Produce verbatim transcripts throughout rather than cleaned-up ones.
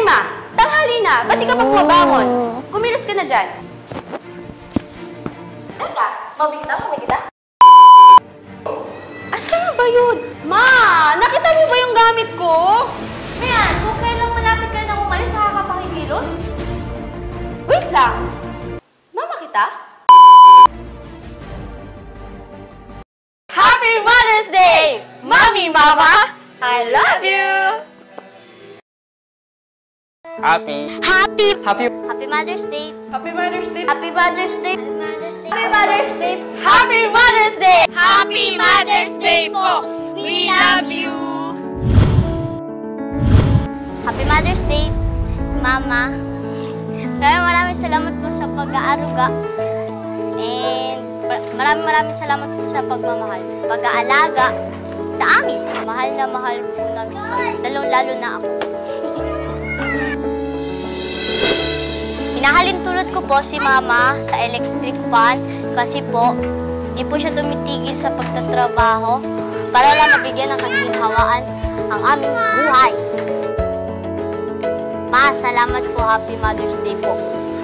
Jemima, tanghali na. Ba't di ka pa bumabangon? Kumilos ka na dyan. Teka, mauwi kita, mauwi kita. Asa ba yun? Ma, nakita niyo ba yung gamit ko? Ayan, kung kailang malapit ka na umalis, saka ka pakikilos? Wait lang. Mama kita? Happy Mother's Day! Mommy, Mama! I love you! Happy. Happy. Happy. Happy Mother's Day. Happy Mother's Day! Happy Mother's Day. Happy Mother's Day. Happy Mother's Day! Happy Mother's Day! Happy Mother's Day po. We love you. Happy Mother's Day, Mama. Maraming maraming salamat po sa pag-aaruga. And maraming maraming salamat po sa pagmamahal. Pag-aalaga sa amin. Mahal na mahal po namin kayo. Lalong-lalo na ako. Hinahalin tulad ko po si Mama sa electric fan kasi po, di po siya tumitigil sa pagtatrabaho para lang mabigyan ng kaginhawaan ang aming buhay. Ma, salamat po. Happy Mother's Day po.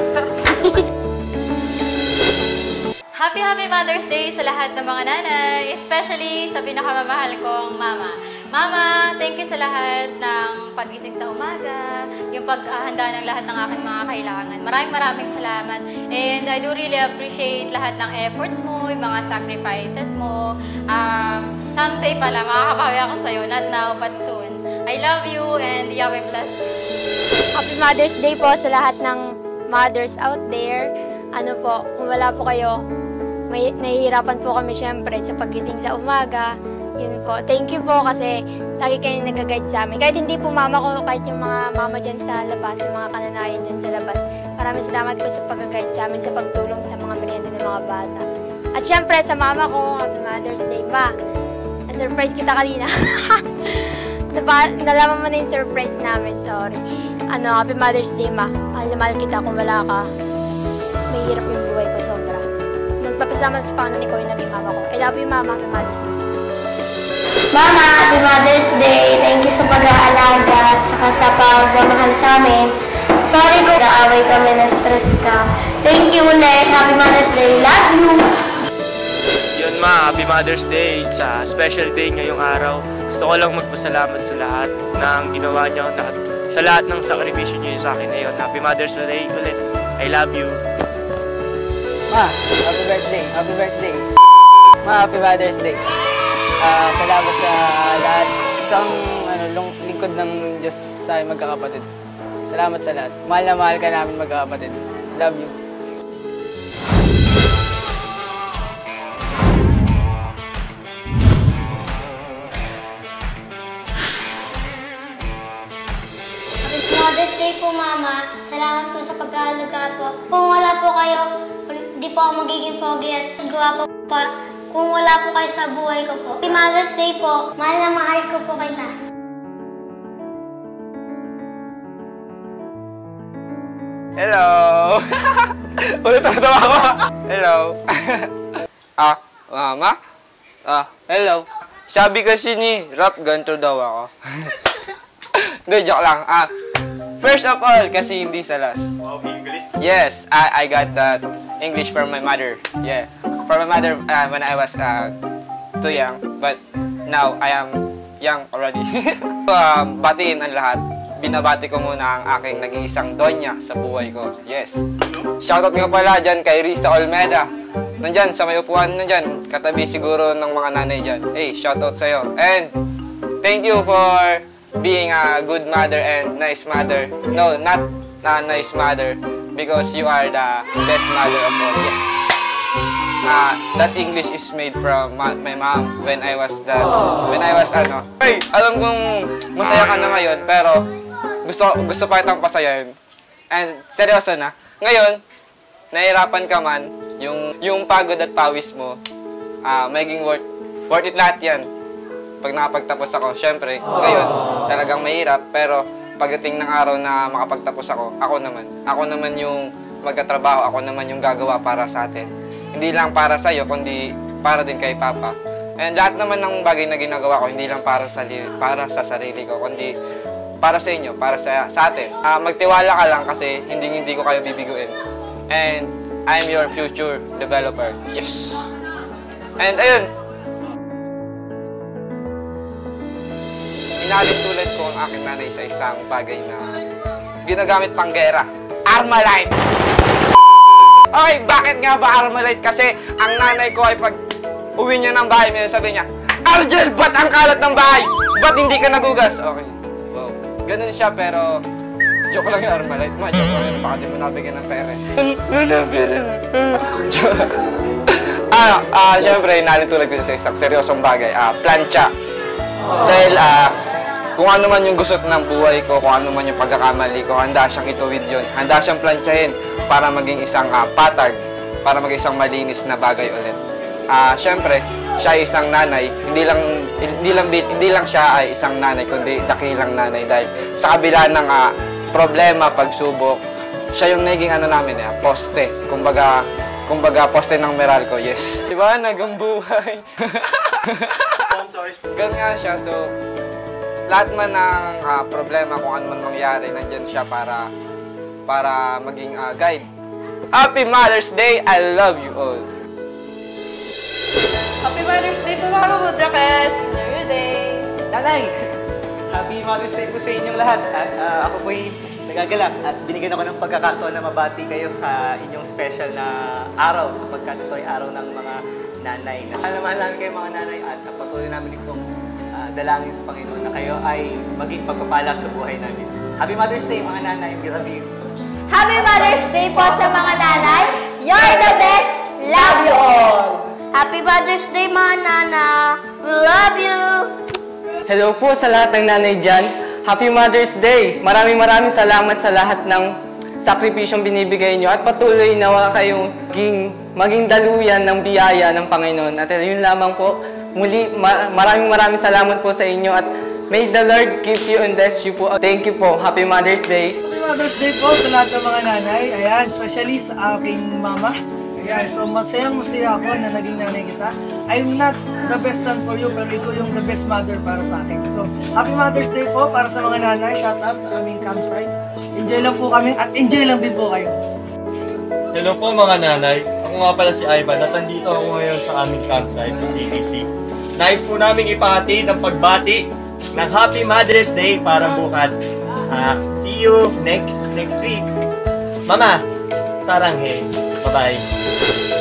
Happy Happy Mother's Day sa lahat ng mga nanay, especially sa pinakamamahal kong mama. Mama, thank you sa lahat ng pagising sa umaga, yung paghahanda ng lahat ng aking mga kailangan. Maraming maraming salamat. And I do really appreciate lahat ng efforts mo, yung mga sacrifices mo. Um, someday pala, makakabawi ako sa'yo. Not now, but soon. I love you and Yahweh bless you. Happy Mother's Day po sa lahat ng mothers out there. Ano po, kung wala po kayo, may nahihirapan po kami syempre sa pagising sa umaga. Yun po. Thank you po kasi lagi kayo nag-guide sa amin. Kahit hindi po mama ko, kahit yung mga mama dyan sa labas, yung mga kananayan dyan sa labas. Maraming salamat po sa pag-guide sa amin, sa pagtulong sa mga merienda ng mga bata. At syempre sa mama ko, Happy Mother's Day, Ma. Na-surprise kita kanina. Nalaman mo na yung surprise namin, sorry. Ano, Happy Mother's Day, Ma. Mahal na mahal kita kung wala ka. Mahirap yung buhay ko, sobra. Nagpapasama sa paano ni ko yung naging mama ko. I love you, Mama. Happy Mother's Day. Mama, Happy Mother's Day. Thank you sa pag-aalaga at saka sa pagmamahal sa amin. Sorry kung naaway kami na stress ka. Thank you ulit. Happy Mother's Day. Love you. Yun ma, Happy Mother's Day. It's a special day ngayong araw. Gusto ko lang magpasalamat sa lahat ng ginawa niyo, sa lahat ng sakripisyo niyo sa akin ngayon. Happy Mother's Day ulit. I love you. Ma, happy birthday. Happy birthday. Ma, happy Mother's Day. Uh, salamat sa lahat. Isang ano, long, lingkod ng Diyos sa amin magkakapatid. Salamat sa lahat. Mahal na mahal ka namin magkakapatid. Love you. Happy Mother's Day po, Mama. Salamat po sa pag-aalaga po. Kung wala po kayo, di po ako magiging pogi at gawa po pa. Kung wala po kayo sa buhay ko po. Happy Mother's Day po. Mahal na mahal ko po kayo na. Hello! Ulit ang tawa ko. Hello. Ah, mama? Ah, hello. Sabi kasi ni Rap, ganito daw ako. Hindi, joke lang. Ah, first of all, kasi hindi salas. Wow, English? Yes, I, I got that English from my mother. Yeah. For my mother uh, when I was uh, too young, but now I am young already. um, batiin ang lahat. Binabati ko muna ang aking nag-iisang donya sa buhay ko. Yes. Shoutout nga pala dyan kay Risa Olmeda. Nandyan, sa may upuan nandyan. Katabi siguro ng mga nanay dyan. Hey, shoutout sa'yo. And thank you for being a good mother and nice mother. No, not a nice mother. Because you are the best mother of all. Yes. Uh, that English is made from ma my mom when I was the when I was ano. Hey, alam kong masaya ka na ngayon pero gusto gusto pa kitang pasayahin. And seryoso na. Ngayon, nahirapan ka man, yung yung pagod at pawis mo, uh, maging worth worth it lahat 'yan. Pag nakapagtapos ako, syempre, ngayon talagang mahirap pero pagdating ng araw na makapagtapos ako, ako naman, ako naman yung magtatrabaho, ako naman yung gagawa para sa atin. Hindi lang para sa iyo, kundi para din kay Papa. And lahat naman ng bagay na ginagawa ko, hindi lang para sa para sa sarili ko, kundi para sa inyo, para sa, sa atin. Uh, magtiwala ka lang kasi hindi hindi ko kayo bibiguin. And I'm your future developer. Yes! And ayun, inalin tulad ko ang aking nanay sa isang bagay na ginagamit pang gera. Armalite! Okay, bakit nga ba Armalite? Kasi ang nanay ko ay pag uwi niya ng bahay, may sabi niya, Argel, ba't ang kalat ng bahay? Ba't hindi ka nagugas? Okay. Wow. Ganun siya, pero joke lang yung Armalite. Ma, joke lang yun. Baka di mo nabigyan ng pere. ah, ah, syempre, nalitulad ko sa isang seryosong bagay. Ah, plancha. Dahil, ah, kung ano man yung gusot ng buhay ko, kung ano man yung pagkakamali ko, handa siyang ituwid yun. Handa siyang planchahin para maging isang uh, patag, para maging isang malinis na bagay ulit. Ah, uh, syempre, siya ay isang nanay, hindi lang hindi lang hindi lang siya ay isang nanay, kundi dakilang nanay dahil sa kabila ng uh, problema, pagsubok, siya yung naging ano namin eh, poste. Kumbaga, kumbaga poste ng Meralco, yes. Di ba? Nagambuhay. Ganun nga siya, so lahat man ng uh, problema, kung ano man mangyari, nandyan siya para para maging uh, guide. Happy Mother's Day! I love you all! Happy Mother's Day po mga kamudrakas! Enjoy your day! Nanay! Happy Mother's Day po sa inyong lahat. At uh, ako po'y nagagalak at binigyan ako ng pagkakataon na mabati kayo sa inyong special na araw sapagkat ito ay araw ng mga nanay. Mahal na mahal namin kayo mga nanay at patuloy namin itong uh, dalangin sa Panginoon na kayo ay maging pagpapala sa buhay namin. Happy Mother's Day mga nanay. We love you. Happy Mother's Day po sa mga nanay. You're the best. Love you all. Happy Mother's Day mga nana. We love you. Hello po sa lahat ng nanay dyan. Happy Mother's Day! Maraming maraming salamat sa lahat ng sakripisyong binibigay nyo at patuloy na kayong maging, maging daluyan ng biyaya ng Panginoon. At yun lamang po, muli maraming maraming salamat po sa inyo at may the Lord keep you and bless you po. Thank you po. Happy Mother's Day! Happy Mother's Day po sa lahat ng mga nanay. Ayan, especially sa aking mama. Ayan, so masayang masaya ako na naging nanay kita. I'm not the best son for you, pero ikaw yung the best mother para sa akin. So, Happy Mother's Day po para sa mga nanay. Shout out sa aming campsite. Enjoy lang po kami at enjoy lang din po kayo. Hello po mga nanay. Ako nga pala si Ivan at nandito ako ngayon sa aming campsite sa C B C. Nais po namin ipahati ng pagbati ng Happy Mother's Day para bukas. Uh, see you next next week. Mama, saranghe. Bye-bye.